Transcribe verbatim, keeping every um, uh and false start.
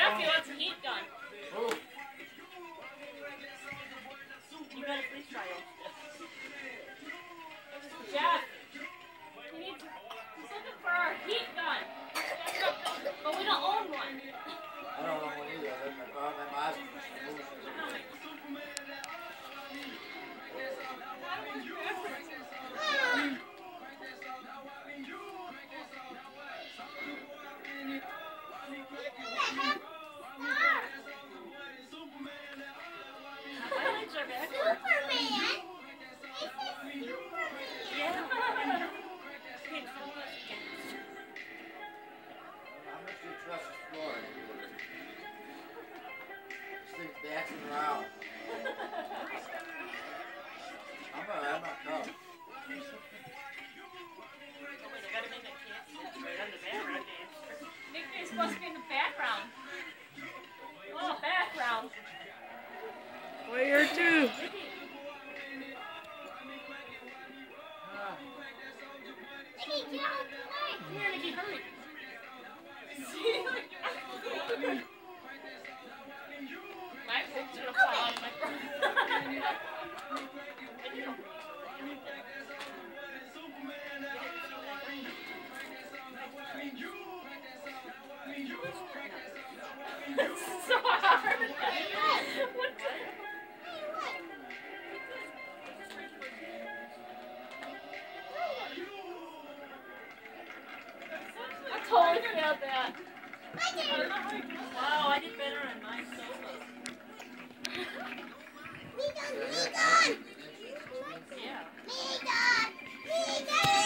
Jeff, he wants a heat gun. Oh. You got a freeze trial. Jeff, he needs, he's looking for our heat gun. But we don't own one. I don't know one either. I'm, I'm asking for solutions. Dancing around. I'm gonna have my cup. I gotta make that kid right on the background dance. Nickname's supposed to be in the background. Oh, background. Player two. Nikki, get out of the way. Come here, Nikki, hurry. My picture will fall on my phone. It's so hard. What the? I totally failed that. Wow, I did better on my solos. Me done, me done! Yeah. Me done! Me done!